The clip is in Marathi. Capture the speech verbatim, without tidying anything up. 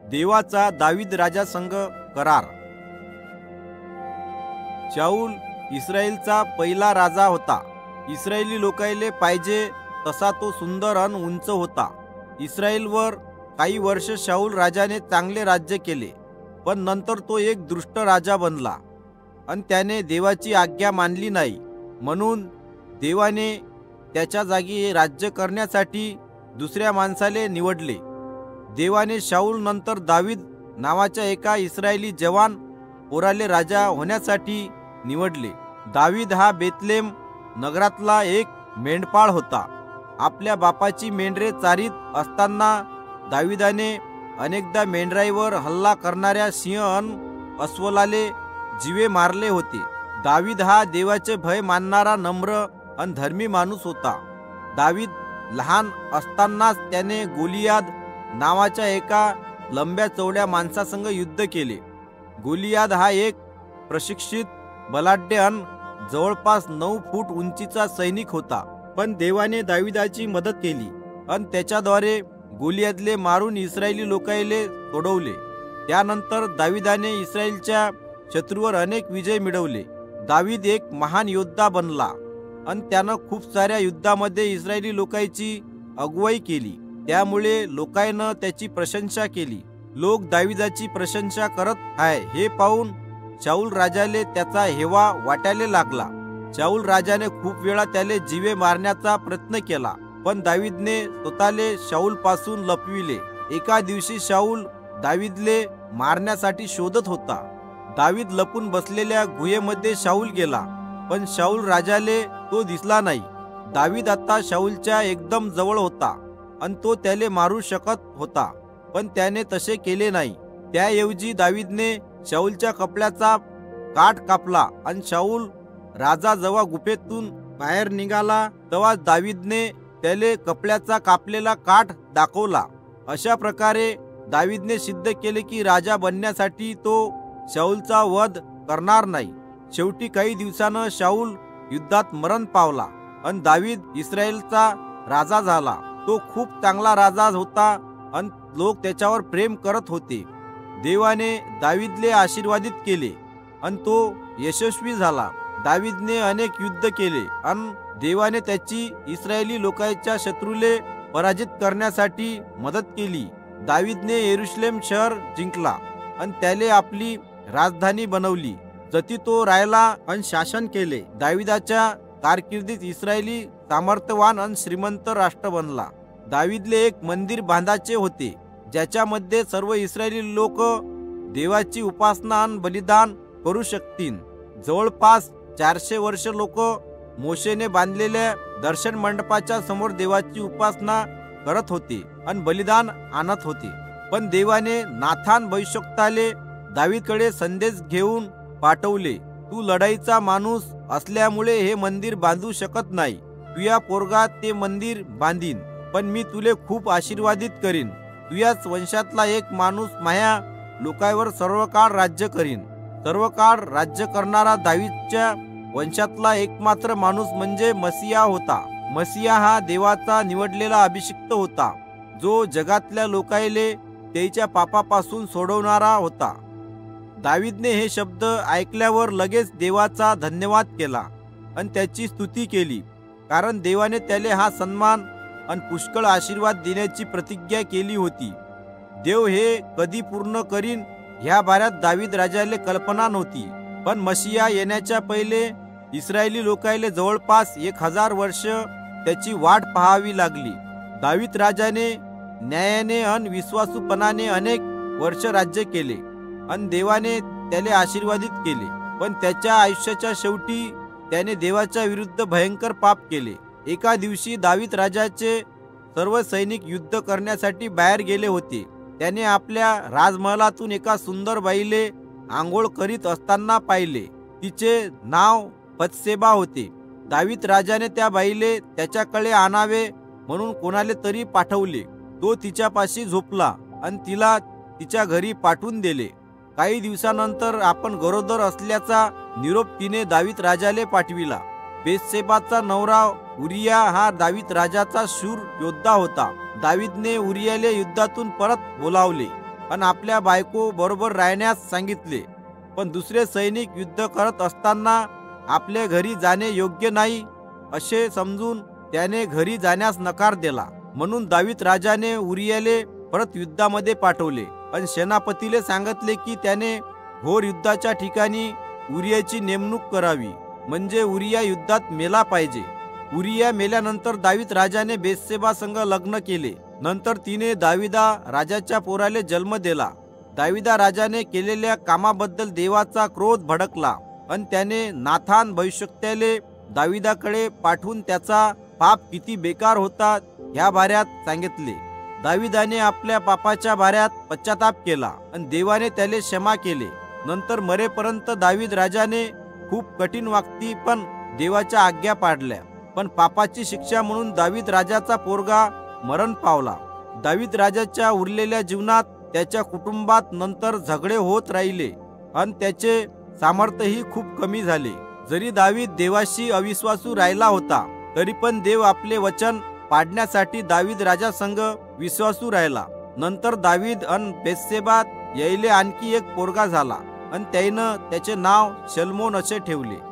देवाचा दावीद राजा संग करार। शाऊल इस्रायलचा पहिला राजा होता। इस्रायली लोकायले पाहिजे तसा तो सुंदर अन उंच होता। इस्रायलवर काही वर्ष शाऊल राजाने चांगले राज्य केले, पण नंतर तो एक दुष्ट राजा बनला आणि त्याने देवाची आज्ञा मानली नाही। म्हणून देवाने त्याच्या जागी राज्य करण्यासाठी दुसऱ्या माणसाले निवडले। देवाने शाऊल नंतर दावीद नावाच्या एका इस्रायली जवान पोराले राजा होण्यासाठी निवडले। दावीद हा बेतलेम नगरातला एक मेंढपाळ होता। आपल्या बापाची मेंढरे चारीत असताना दावीदाने अनेकदा मेंढराईवर हल्ला करणाऱ्या सिंह अन अस्वलाले जीवे मारले होते। दावीद हा देवाचे भय मानणारा नम्र अन धर्मी माणूस होता। दावीद लहान असतानाच त्याने गोलियाद नावाच्या एका लंब्या चौड्या माणसासंग युद्ध केले। गोलियाद हा एक प्रशिक्षित बलाढ्य अन जवळपास नऊ फूट उंचीचा सैनिक होता, पण देवाने दावीदाची मदत केली आणि त्याच्याद्वारे गोलियादले मारून इस्रायली लोकायले सोडवले। त्यानंतर दावीदाने इस्रायलच्या शत्रूवर अनेक विजय मिळवले। दावीद एक महान योद्धा बनला आणि त्यानं खूप साऱ्या युद्धामध्ये इस्रायली लोकांची अगुवाई केली, त्यामुळे लोकांना त्याची प्रशंसा केली। लोक दावीदाची प्रशंसा करत आहे हे पाहून शाऊल राजाले त्याचा हेवा वाटायला लागला। शाऊल राजाने खूप वेळा त्याले जीवे मारण्याचा प्रयत्न केला, पण दावीदने स्वतःले शाऊल पासून लपविले। एका दिवशी शाऊल दावीदले मारण्यासाठी शोधत होता। दावीद लपून बसलेल्या गुहेमध्ये शाऊल गेला, पण शाऊल राजाले तो दिसला नाही। दावीद आता शाऊलच्या एकदम जवळ होता आणि तो त्याले मारू शकत होता, पण त्याने तसे केले नाही। त्याऐवजी दावीदने शाऊलच्या कपड्याचा काठ कापला आणि शाऊल राजा जेव्हा गुफेतून बाहेर निघाला तेव्हा दावीदने त्याले कपड्याचा कापलेला काठ दाखवला। अशा प्रकारे दावीदने सिद्ध केले की राजा बनण्यासाठी तो शाऊलचा वध करणार नाही। शेवटी काही दिवसानं शाऊल युद्धात मरण पावला आणि दावीद इस्रायलचा राजा झाला। तो खूप चांगला राजा होता आणि लोक त्याच्यावर प्रेम करत होते। देवाने दावीदले आशीर्वादित केले आणि तो यशस्वी झाला। दावीदने अनेक युद्ध केले आणि देवाने त्याची इस्रायली लोकांच्या शत्रूले पराजित करण्यासाठी मदत केली। दावीदने यरूशलेम शहर जिंकला आणि त्याले आपली राजधानी बनवली, जती तो राहिला आणि शासन केले। दावीदाच्या कारकिर्दीत इस्रायली सामर्थ्यवान आणि श्रीमंत राष्ट्र बनला। दावीदले एक मंदिर बांधायचे होते, ज्याच्यामध्ये सर्व इस्रायली लोक देवाची उपासना आणि बलिदान करू शकतील। जवळपास चारशे वर्ष लोक मोशेने बांधलेल्या दर्शन मंडपाच्या समोर देवाची उपासना करत होते आणि बलिदान आणत होते। पण देवाने नाथान भविष्यवक्ताले दावीदकडे संदेश घेऊन पाठवले, तू लढाईचा माणूस असल्यामुळे हे मंदिर बांधू शकत नाही। तुया पोरगा ते मंदिर बांधीन, पण मी तुले खूप आशीर्वादित करीन। तुयाच वंशातला एक माणूस माया लोकांवर सर्व काळ राज्य करीन। सर्व काळ राज्य करणारा दावीदच्या वंशातला एकमात्र माणूस म्हणजे मसिया होता। मसिया हा देवाचा निवडलेला अभिषिक्त होता, जो जगातल्या लोकायले त्याच्या पापापासून सोडवणारा होता। दावीदने हे शब्द ऐकल्यावर लगेच देवाचा धन्यवाद केला आणि त्याची स्तुती केली, कारण देवाने त्याले हा सन्मान आणि पुष्कळ आशीर्वाद देण्याची प्रतिज्ञा केली होती। देव हे कधी पूर्ण करीन ह्या बाऱ्यात दावीद राजाले कल्पना नव्हती, पण मसिया येण्याच्या पहिले इस्रायली लोकायले जवळपास एक हजार वर्ष त्याची वाट पाहावी लागली। दावीद राजाने न्यायाने आणि विश्वासूपणाने अनेक वर्ष राज्य केले आणि देवाने त्याले आशीर्वादित केले, पण त्याच्या आयुष्याच्या शेवटी त्याने देवाच्या विरुद्ध भयंकर पाप केले। एका दिवशी दावीद राजाचे सर्व सैनिक युद्ध करण्यासाठी बाहेर गेले होते। त्याने आपल्या राजमहालातून एका सुंदर बाईले आंघोळ करीत असताना पाहिले। तिचे नाव बत्शेबा होते। दावीद राजाने त्या बाईले त्याच्याकडे आणावे म्हणून कोणाले तरी पाठवले। तो तिच्यापाशी झोपला आणि तिला तिच्या घरी पाठवून दिले। काही दिवसानंतर आपण गरोदर असल्याचा निरोप तिने दावीद राजाले पाठविला। बेतशेबाचा नवरा उरिया हा दावीद राजाचा शूर योद्धा होता। दावीदने उरियाले युद्धातून परत बोलावले आणि आपल्या बायको बरोबर राहण्यास सांगितले. पण दुसरे सैनिक युद्ध करत असताना आपल्या घरी जाणे योग्य नाही असे समजून त्याने घरी जाण्यास नकार दिला. म्हणून दावीद राजाने उरियाले परत युद्धामध्ये पाठवले आणि सेनापतीले सांगितले की त्याने घोर युद्धाच्या ठिकाणी उरियाची नेमणूक करावी, म्हणजे उरिया युद्धात मेला पाहिजे. उरिया मेल्यानंतर दावीद राजाने बेतशेबा संग लग्न केले. नंतर तिने दाविदा राजाच्या पोराले जन्म दिला. दाविदा राजाने केलेल्या कामाबद्दल देवाचा क्रोध भडकला आणि त्याने नाथान भविष्यवक्त्याले दाविदाकडे पाठवून त्याचा पाप किती बेकार होता ह्या बाऱ्यात सांगितले. दाविदाने आपल्या पापाच्या बाऱ्यात पश्चाताप केला आणि देवाने त्याले क्षमा केले. नंतर मरेपर्यंत दावीद राजाने खूप कठीण वागती पण देवाच्या आज्ञा पाळल्या. पण पापाची शिक्षा म्हणून दावीद राजाचा पोरगा मरण पावला. दावीद राजाच्या उरलेल्या जीवनात त्याच्या कुटुंबात नंतर झगडे होत राहिले आणि त्याचे सामर्थ्यही खूप कमी झाले. जरी दावीद देवाशी अविश्वासू राहिला होता तरी पण देव आपले वचन पाडण्यासाठी दावीद राजा संग विश्वासू राहिला. नंतर दावीद अन बेतशेबात यायले आणखी एक पोरगा झाला आणि त्यानं त्याचे नाव शलोमोन असे ठेवले.